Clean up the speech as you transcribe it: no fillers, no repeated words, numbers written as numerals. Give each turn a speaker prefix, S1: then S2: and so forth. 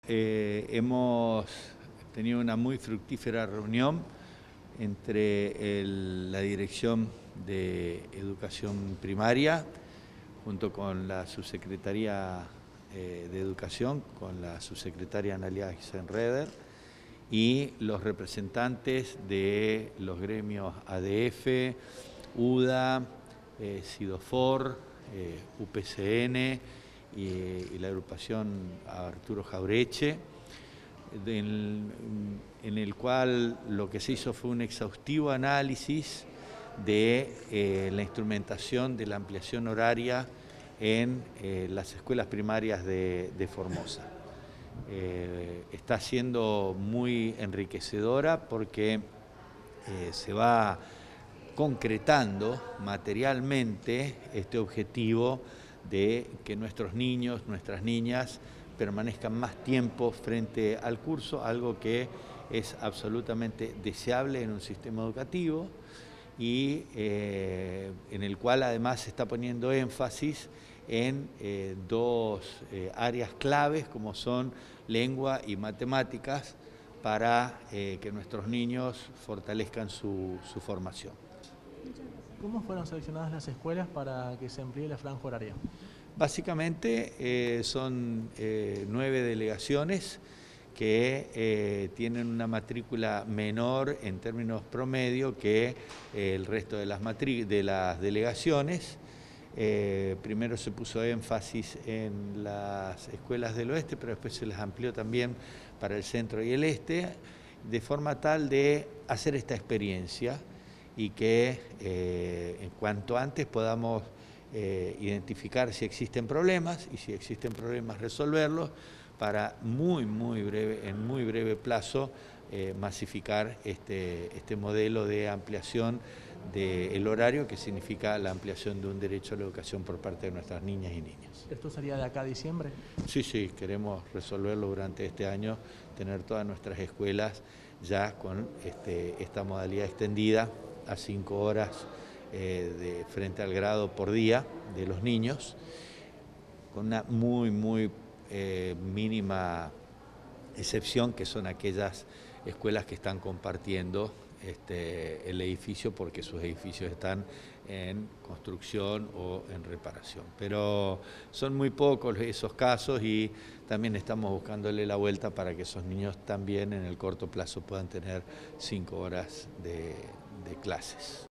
S1: hemos tenido una muy fructífera reunión entre la Dirección de Educación Primaria, junto con la Subsecretaría de Educación, con la Subsecretaria Analia Eisenreder, y los representantes de los gremios ADF, UDA, SIDOFOR, UPCN y la agrupación Arturo Jaureche, en el cual lo que se hizo fue un exhaustivo análisis de la instrumentación de la ampliación horaria en las escuelas primarias de Formosa. Está siendo muy enriquecedora porque se va concretando materialmente este objetivo de que nuestros niños, nuestras niñas permanezcan más tiempo frente al curso, algo que es absolutamente deseable en un sistema educativo y en el cual además se está poniendo énfasis en dos áreas claves como son lengua y matemáticas para que nuestros niños fortalezcan su formación.
S2: ¿Cómo fueron seleccionadas las escuelas para que se amplíe la franja horaria?
S1: Básicamente son 9 delegaciones que tienen una matrícula menor en términos promedio que el resto de las delegaciones. Primero se puso énfasis en las escuelas del oeste, pero después se les amplió también para el centro y el este, de forma tal de hacer esta experiencia y que en cuanto antes podamos identificar si existen problemas y si existen problemas resolverlos para en muy breve plazo masificar este modelo de ampliación del horario, que significa la ampliación de un derecho a la educación por parte de nuestras niñas y niños.
S2: ¿Esto sería de acá a diciembre?
S1: Sí, queremos resolverlo durante este año, tener todas nuestras escuelas ya con esta modalidad extendida a 5 horas de frente al grado por día de los niños, con una muy mínima excepción, que son aquellas escuelas que están compartiendo el edificio porque sus edificios están en construcción o en reparación. Pero son muy pocos esos casos y también estamos buscándole la vuelta para que esos niños también en el corto plazo puedan tener 5 horas de clases.